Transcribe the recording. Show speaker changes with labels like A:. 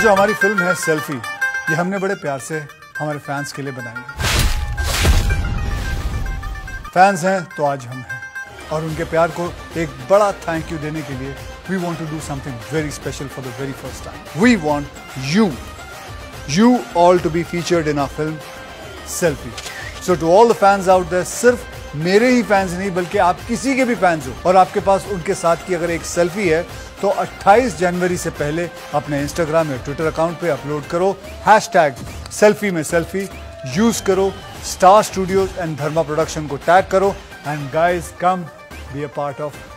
A: जो हमारी फिल्म है सेल्फी, ये हमने बड़े प्यार से हमारे फैंस के लिए बनाई है। फैंस हैं तो आज हम हैं, और उनके प्यार को एक बड़ा थैंक यू देने के लिए we want to do something very special for the very first time. We want you all to be featured in our film Selfie. So to all the fans out there, सिर्फ मेरे ही fans नहीं बल्कि आप किसी के भी fans हो और आपके पास उनके साथ की अगर एक सेल्फी है तो 28 जनवरी से पहले अपने इंस्टाग्राम या ट्विटर अकाउंट पे अपलोड करो #selfie में सेल्फी यूज करो, Star Studios and Dharma production को टैग करो, and guys come be a part of